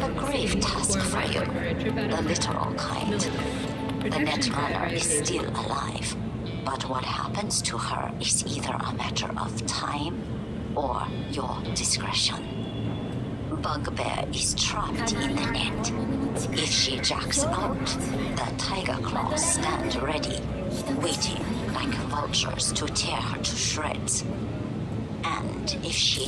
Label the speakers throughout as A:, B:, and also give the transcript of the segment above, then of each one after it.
A: a grave task for you, the literal kind. The Netrunner is still alive, but what happens to her is either a matter of time or your discretion. Bugbear is trapped in the net. If she jacks out, the Tiger Claws stand ready, waiting like vultures to tear her to shreds. And if she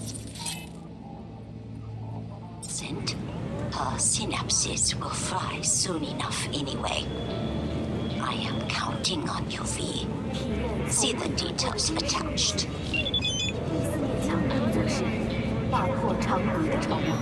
A: doesn't, her synapses will fry soon enough anyway. I am counting on you, V. See the details attached.
B: 强攻则是大破长敌的筹码。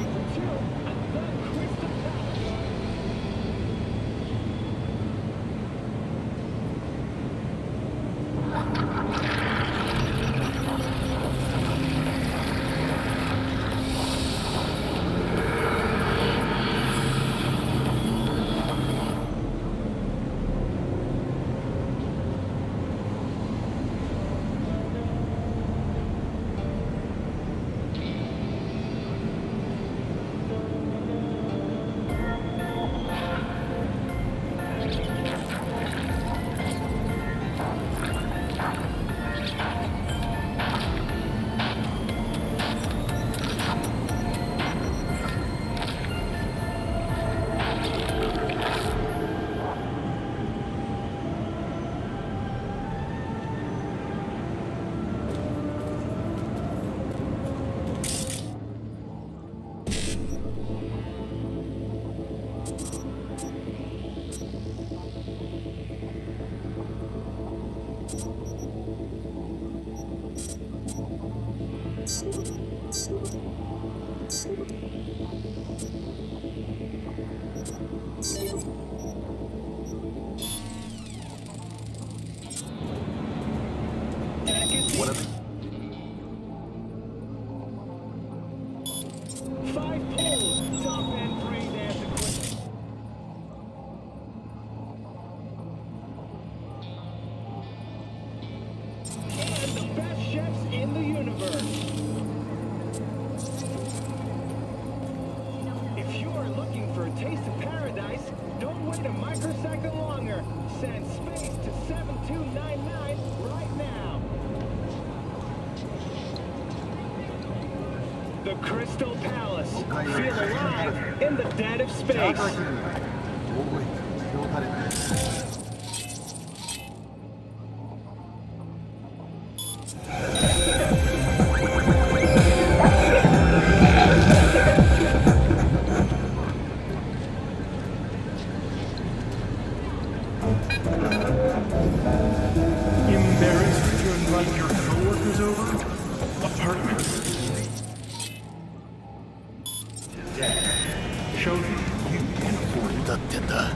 C: The Crystal Palace. Feel alive in the dead of space.
D: Embarrassed to invite your coworkers over? Apartment. Show them you can afford it.
E: だってんだ。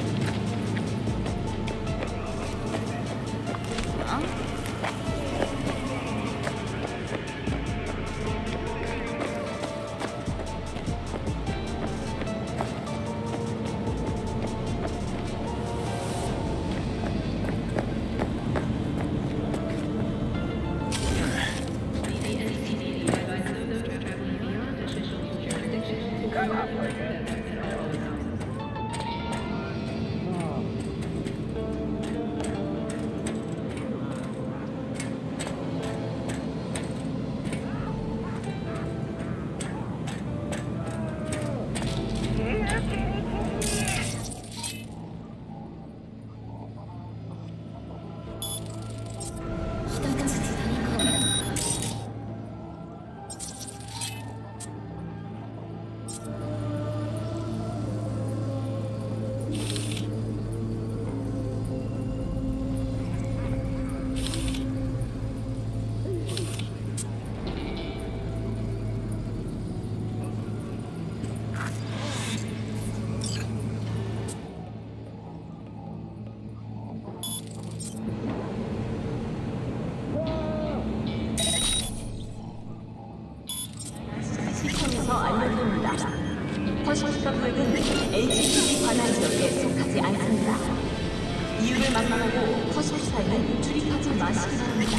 B: 啊？
E: 포시스터프는 HPC 관할 지역에 속하지 않습니다. 이유를 만나보고 포시스터에는 출입하지 마시기 바랍니다.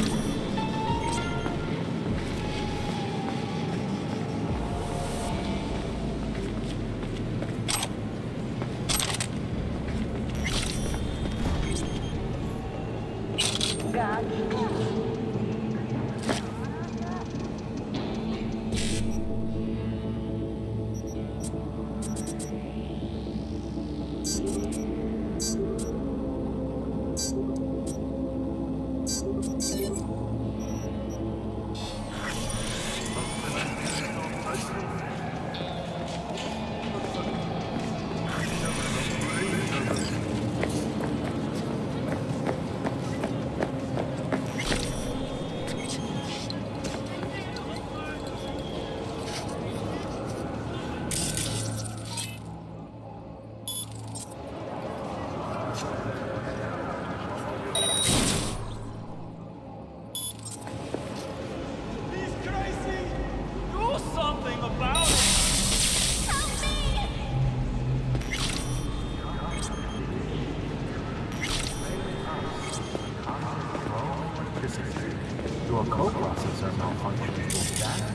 D: Your co-processors are malfunctioning with that.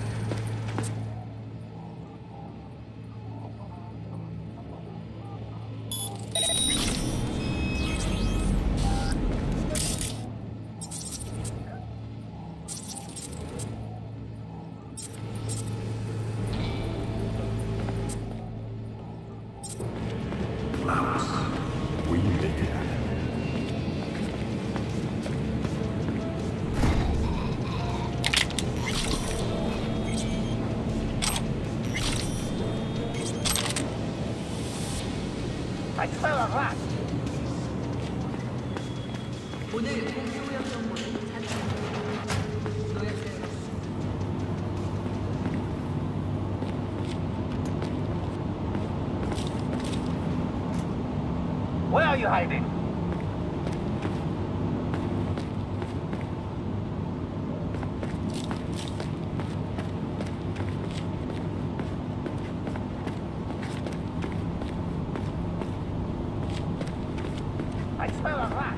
D: We make it happen.
C: I smell a rat.
E: 오늘 공유무역 정보를 찾아주세요. 노약자였습니다.
C: Where are you hiding? I smell a rat.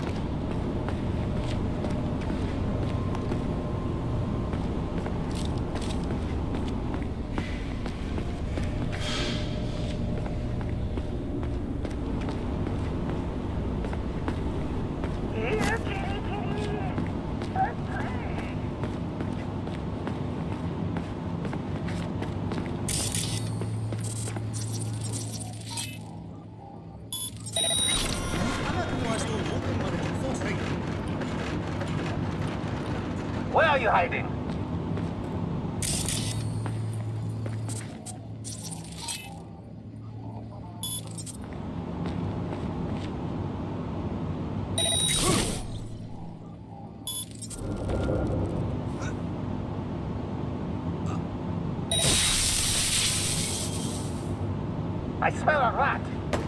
C: Where are you hiding? I smell a rat.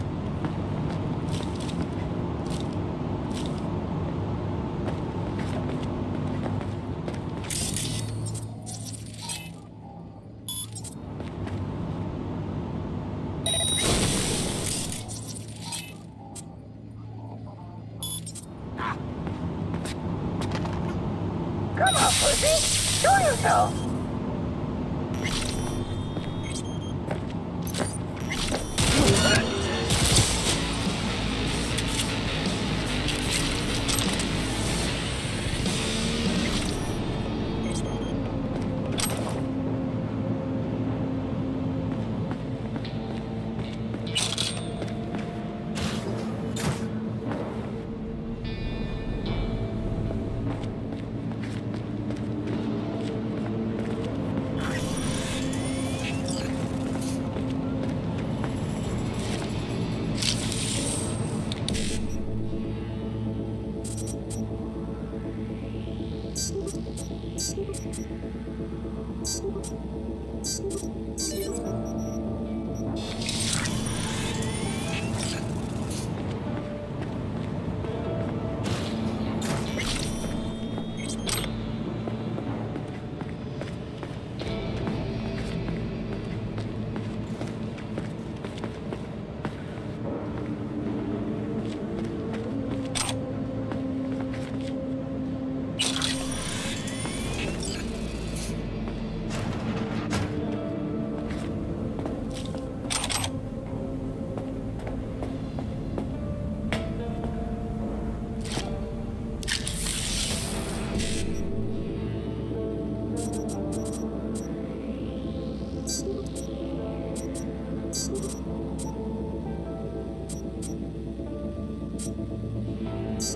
C: Come on, pussy! Show yourself!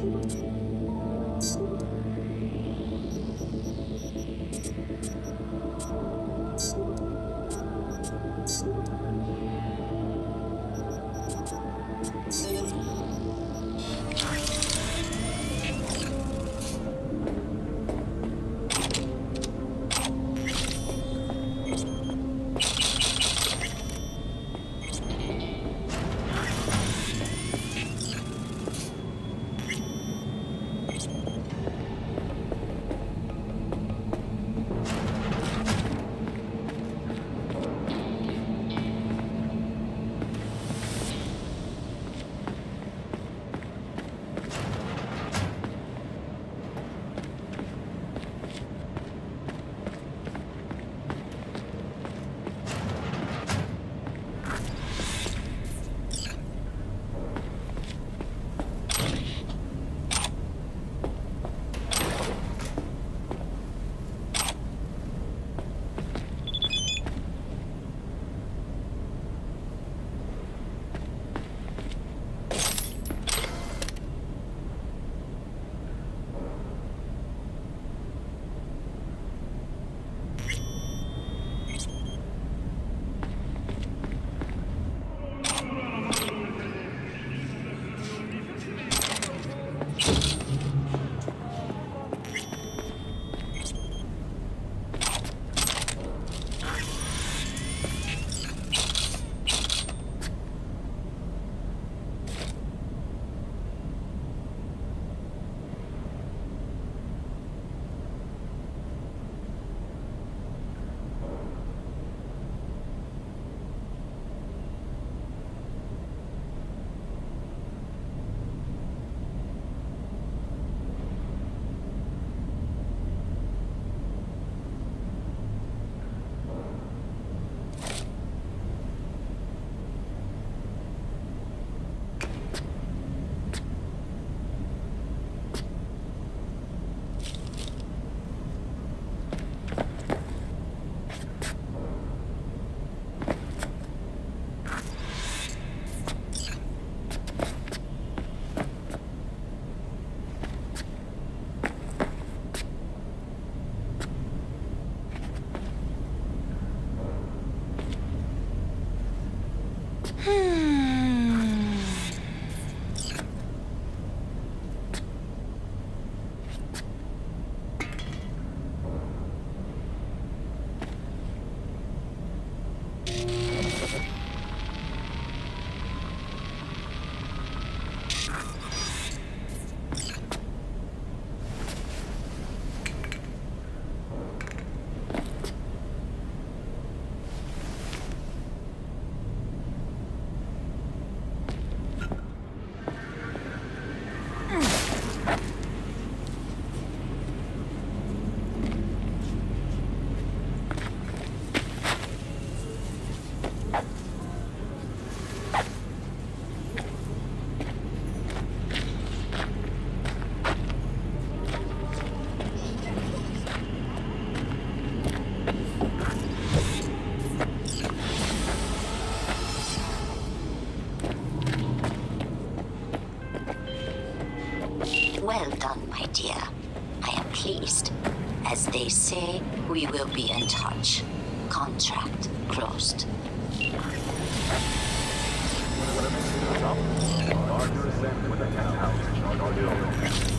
A: Well done, my dear. I am pleased. As they say, we will be in touch. Contract closed.
F: Larger ascent with the town.